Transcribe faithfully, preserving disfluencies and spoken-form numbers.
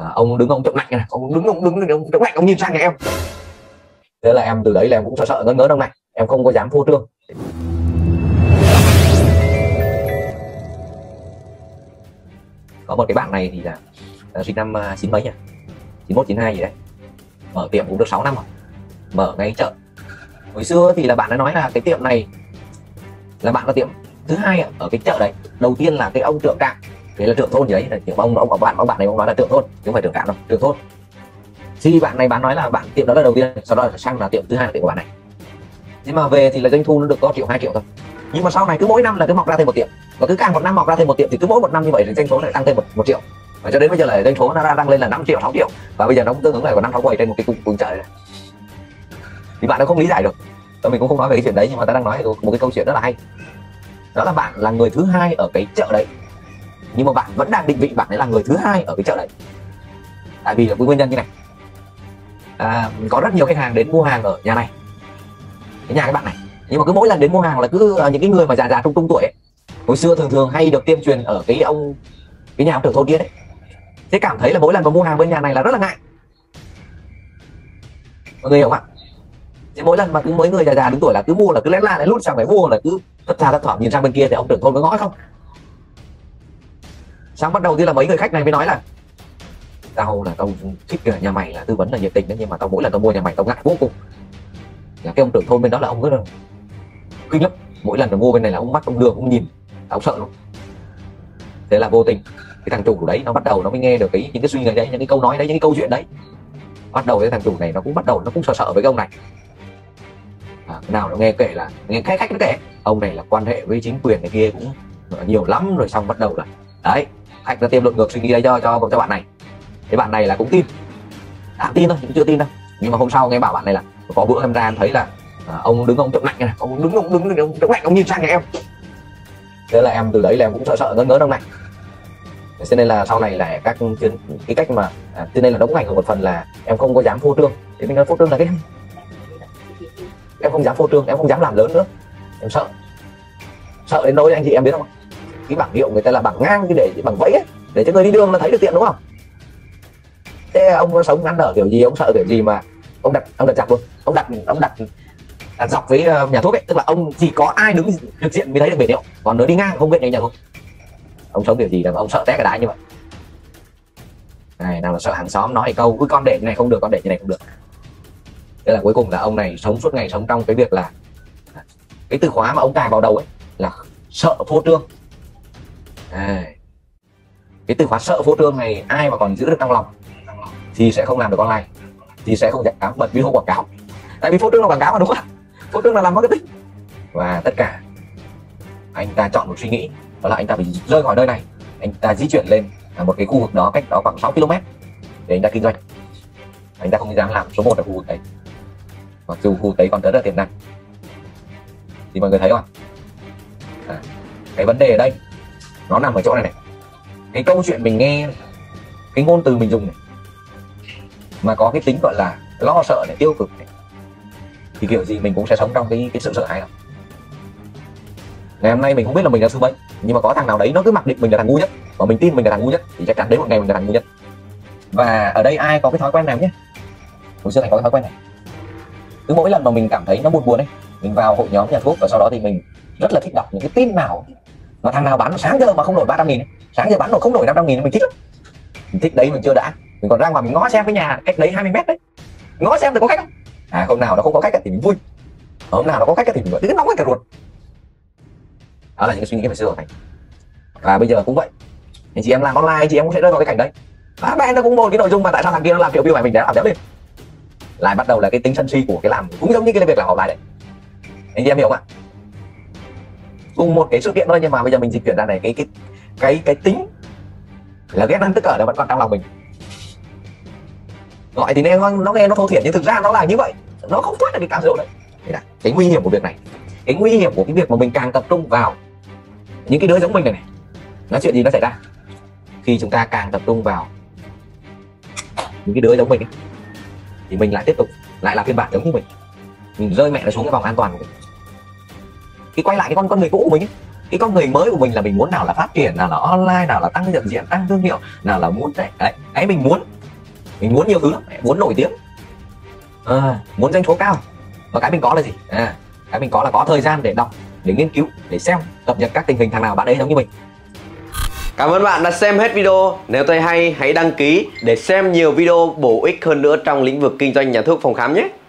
à, ông đứng ông chậm lạnh này, ông đứng ông đứng ông chậm lạnh, ông nhìn sang nhà em. Thế là em từ đấy là em cũng sợ sợ ngớ ngớ ông này, em không có dám phô trương. Có một cái bạn này thì là uh, sinh năm uh, chín mấy nhỉ, chín mốt chín hai gì đấy, mở tiệm cũng được sáu năm rồi, mở ngay chợ. Hồi xưa thì là bạn đã nói là cái tiệm này là bạn là tiệm thứ hai ở cái chợ đấy. Đầu tiên là cái ông trưởng trạm, thế là trưởng thôn gì đấy, là kiểu ông ông bạn ông bạn này ông nói là trưởng thôn chứ không phải trưởng trạm đâu, trưởng thôn. Thì bạn này bán nói là bạn tiệm đó là đầu tiên, sau đó là sang là tiệm thứ hai là tiệm của bạn này. Nhưng mà về thì là doanh thu nó được có triệu hai triệu thôi. Nhưng mà sau này cứ mỗi năm là cứ mọc ra thêm một tiệm, và cứ càng một năm mọc ra thêm một tiệm thì cứ mỗi một năm như vậy thì doanh số lại tăng thêm một, một triệu. Và cho đến bây giờ là doanh số nó đang lên là năm triệu sáu triệu, và bây giờ nó cũng tương ứng là còn năm sáu quầy trên một cái cung, cung chợ này. Thì bạn nó không lý giải được, và mình cũng không nói về cái chuyện đấy, nhưng mà ta đang nói một cái câu chuyện rất là hay. Đó là bạn là người thứ hai ở cái chợ đấy, nhưng mà bạn vẫn đang định vị bạn ấy là người thứ hai ở cái chợ đấy. Tại vì là cái nguyên nhân như này, à, có rất nhiều khách hàng đến mua hàng ở nhà này, cái nhà các bạn này, nhưng mà cứ mỗi lần đến mua hàng là cứ uh, những cái người mà già già trung trung tuổi ấy, hồi xưa thường thường hay được tiêm truyền ở cái ông cái nhà ông trưởng thôn kia đấy. Thế cảm thấy là mỗi lần mà mua hàng bên nhà này là rất là ngại, mọi người hiểu không ạ? Thế mỗi lần mà cứ mấy người già già đứng tuổi là cứ mua là cứ lén la lại lút sang phải mua, là cứ thất tha thất thoảng nhìn sang bên kia thì ông trưởng thôn mới ngó không. Xong bắt đầu thì là mấy người khách này mới nói là tao là tao thích nhà mày là tư vấn là nhiệt tình đấy, nhưng mà tao mỗi lần tao mua nhà mày tao ngại vô cùng. Là cái ông trưởng thôn bên đó là ông rất là kinh lắm, mỗi lần mà mua bên này là ông mắt ông đường ông nhìn tao sợ luôn. Thế là vô tình cái thằng chủ đấy nó bắt đầu nó mới nghe được cái những cái suy nghĩ đấy, những cái câu nói đấy, những cái câu chuyện đấy. Bắt đầu cái thằng chủ này nó cũng bắt đầu nó cũng sợ sợ với cái ông này. À, nào nó nghe kể là nghe khách khách nó kể ông này là quan hệ với chính quyền này kia cũng nhiều lắm rồi. Xong bắt đầu là đấy, khách nó tiêm luận ngược suy nghĩ đấy cho cho cho bạn này. Cái bạn này là cũng tin, đã tin thôi cũng chưa tin đâu. Nhưng mà hôm sau nghe bảo bạn này là có bữa em ra em thấy là à, ông đứng ông chậm lạnh này, ông đứng ông đứng ông chậm lạnh, ông nhìn sang nhà em. Thế là em từ đấy là em cũng sợ sợ ngớ ngớ ông này. Cho nên là sau này là các cái cách mà à, cho nên là đóng ngành của một phần là em không có dám phô trương. Thì mình nói phô trương là cái em em không dám phô trương, em không dám làm lớn nữa, em sợ sợ đến nỗi anh chị em biết không, cái bảng hiệu người ta là bảng ngang cái để bằng vẫy ấy, để cho người đi đường là thấy được tiện đúng không? Thế ông có sống ăn ở kiểu gì, ông sợ kiểu gì mà ông đặt ông đặt chặt luôn, ông đặt ông đặt, đặt dọc với nhà thuốc ấy, tức là ông chỉ có ai đứng trực diện mới thấy được biển hiệu, còn nếu đi ngang không biết nhà thuốc. Ông sống kiểu gì là ông sợ té cái đái như vậy này? Nào là sợ hàng xóm nói câu cứ con để như này không được, con để như này không được. Thế là cuối cùng là ông này sống suốt ngày sống trong cái việc là cái từ khóa mà ông cài vào đầu ấy là sợ phô trương. À, cái từ khóa sợ phô trương này ai mà còn giữ được trong lòng thì sẽ không làm được online, thì sẽ không dám bật video quảng cáo. Tại vì phô trương là quảng cáo mà đúng không? Phô trương là làm marketing. Và tất cả anh ta chọn một suy nghĩ, đó là anh ta phải rời khỏi nơi này, anh ta di chuyển lên một cái khu vực đó cách đó khoảng sáu ki lô mét để anh ta kinh doanh. Anh ta không dám làm số một ở khu vực đấy, mặc dù khu vực đấy còn rất là tiềm năng. Thì mọi người thấy không? À, cái vấn đề ở đây nó nằm ở chỗ này này. Cái câu chuyện mình nghe, cái ngôn từ mình dùng này mà có cái tính gọi là lo sợ này, tiêu cực này, thì kiểu gì mình cũng sẽ sống trong cái cái sự sợ hãi. Ngày hôm nay mình không biết là mình là số mấy, nhưng mà có thằng nào đấy nó cứ mặc định mình là thằng ngu nhất, và mình tin mình là thằng ngu nhất, thì chắc chắn đến một ngày mình là thằng ngu nhất. Và ở đây ai có cái thói quen này nhé, hồi xưa anh có cái thói quen này, cứ mỗi lần mà mình cảm thấy nó buồn buồn ấy, mình vào hội nhóm nhà thuốc, và sau đó thì mình rất là thích đọc những cái tin nào mà thằng nào bán sáng giờ mà không nổi ba trăm nghìn, sáng giờ bán nổi không nổi năm trăm nghìn, mình thích lắm. Mình thích đấy mình chưa đã, mình còn ra ngoài mình ngó xem cái nhà cách đấy hai mươi mét đấy, ngó xem được có khách không. À hôm nào nó không có khách thì mình vui, hôm nào nó có khách thì mình cứ nóng cái cả ruột. Đó là những cái suy nghĩ phải sửa thành. Và bây giờ cũng vậy, anh chị em làm online, anh chị em cũng sẽ rơi vào cái cảnh đấy. À, bạn nó cũng một cái nội dung mà tại sao thằng kia nó làm triệu view này mình đã làm déo lên, lại bắt đầu là cái tính sân si của cái làm, cũng giống như cái việc làm offline đấy. Anh chị em hiểu không ạ? Cùng một cái sự kiện thôi, nhưng mà bây giờ mình dịch chuyển ra này, cái cái cái cái tính là ghét ăn tức ở nó vẫn còn trong lòng mình. Gọi thì nghe nó nghe nó thô thiển, nhưng thực ra nó là như vậy, nó không thoát được cái cám dỗ đấy. Thế là cái nguy hiểm của việc này, cái nguy hiểm của cái việc mà mình càng tập trung vào những cái đứa giống mình này này, nó chuyện gì nó xảy ra khi chúng ta càng tập trung vào những cái đứa giống mình ấy, thì mình lại tiếp tục lại là phiên bản giống như mình, mình rơi mẹ nó xuống cái vòng an toàn của mình. Cái quay lại cái con con người cũ của mình ấy, cái con người mới của mình là mình muốn nào là phát triển, nào là online, nào là tăng nhận diện, tăng thương hiệu, nào là muốn đấy, đấy, đấy mình muốn Mình muốn nhiều thứ lắm, muốn nổi tiếng, à, muốn doanh số cao. Và cái mình có là gì? À, cái mình có là có thời gian để đọc, để nghiên cứu, để xem, cập nhật các tình hình thằng nào bạn ấy giống như mình. Cảm ơn bạn đã xem hết video. Nếu thấy hay hãy đăng ký để xem nhiều video bổ ích hơn nữa trong lĩnh vực kinh doanh nhà thuốc phòng khám nhé.